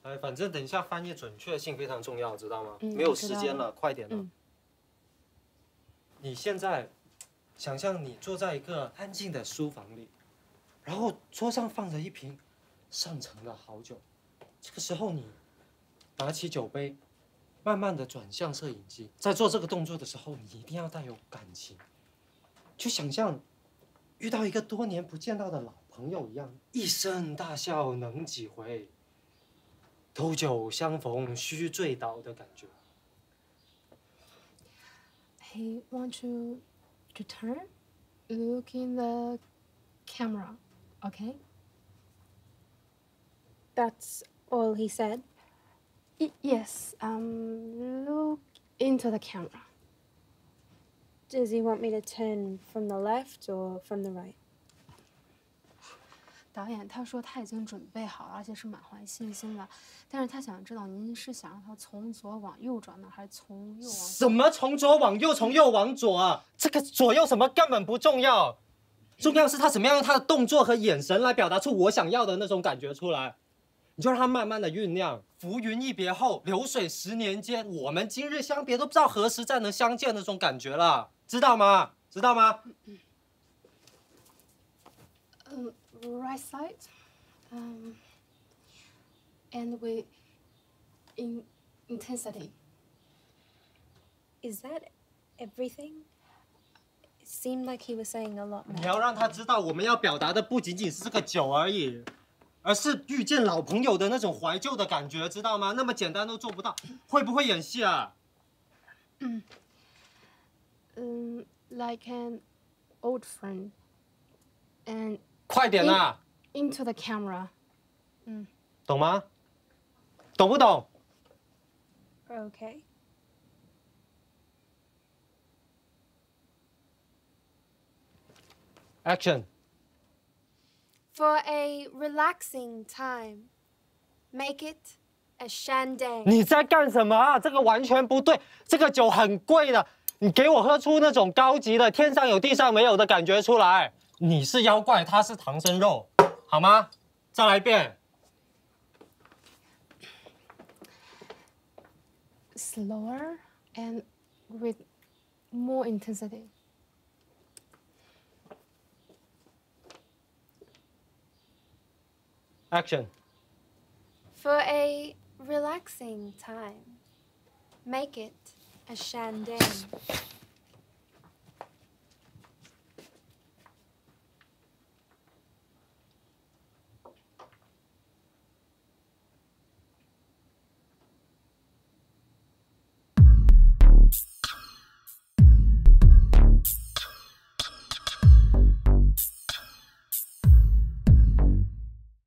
哎，反正等一下翻译准确性非常重要，知道吗？ 嗯没有时间了，快点了。 嗯。 你现在想象你坐在一个安静的书房里，然后桌上放着一瓶上乘的好酒，这个时候你拿起酒杯，慢慢的转向摄影机，在做这个动作的时候，你一定要带有感情，就想象遇到一个多年不见到的老朋友一样，一声大笑能几回，斗酒相逢须醉倒的感觉。 He wants you to turn, look in the camera, okay? That's all he said. Yes, look into the camera. Does he want me to turn from the left or from the right? 导演他说他已经准备好了，而且是满怀信心的，但是他想知道您是想让他从左往右转呢，还是从右往左？ 什么从左往右，从右往左啊？这个左右什么根本不重要，重要是他怎么样用他的动作和眼神来表达出我想要的那种感觉出来。你就让他慢慢的酝酿。浮云一别后，流水10年间，我们今日相别，都不知道何时再能相见那种感觉了，知道吗？知道吗 ？Right side, and with intensity. Is that everything? It seemed like he was saying a lot 你 more. 要让他知道，我们要表达的不仅仅是这个酒而已，而是遇见老朋友的那种怀旧的感觉，知道吗？那么简单都做不到，会不会演戏啊？ Like an old friend, and 快点啊！ into the camera. 懂吗？懂不懂？ Okay. Action！ For a relaxing time, make it a shandang. 你在干什么啊？这个完全不对，这个酒很贵的，你给我喝出那种高级的天上有地上没有的感觉出来。你是妖怪，他是唐僧肉，好吗？再来一遍。 Slower and with more intensity. Action！ For a relaxing time, make it a shandang.